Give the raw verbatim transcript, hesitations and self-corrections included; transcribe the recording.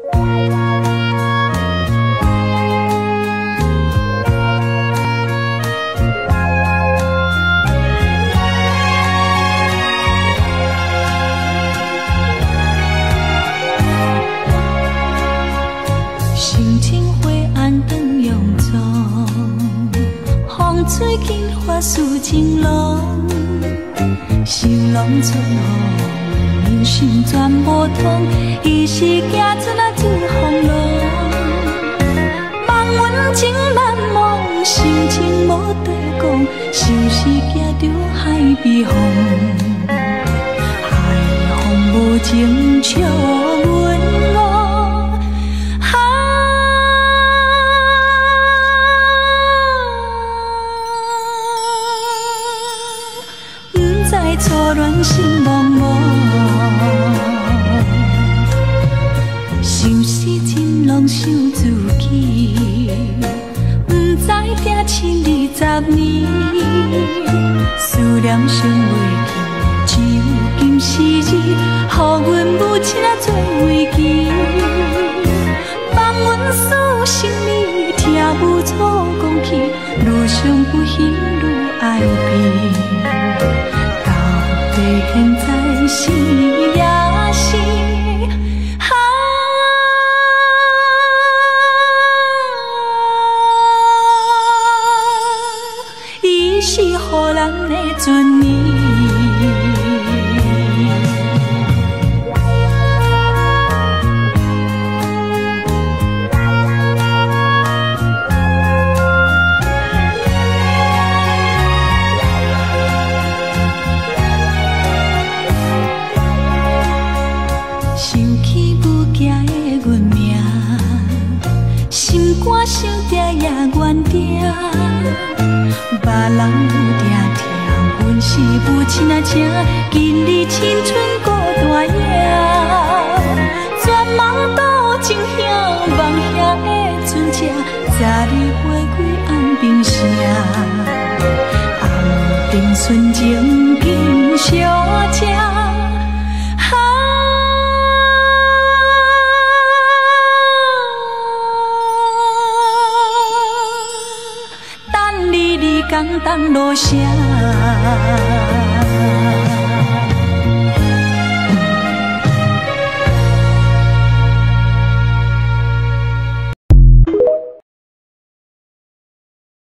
水镜花事情浓，心拢出雨，人生全无通。伊是行出啊自风浪，望阮情难忘，心情无地讲，像是行着海边风，海风无情笑阮误。 初恋心茫茫，想是真拢想自己，不知定亲二十年，思念想袂记，只有今时日，予阮母亲啊做慰藉，放阮诉心里，听母错讲起，愈想不幸愈爱变。 现在是也是，啊，伊是予人的尊严。 想定也怨定，别人有定听，阮是母亲啊请，今日青春孤单影，全梦倒情兄，望兄的船车，早日回归安平城，红灯纯情紧相正。 江东路上。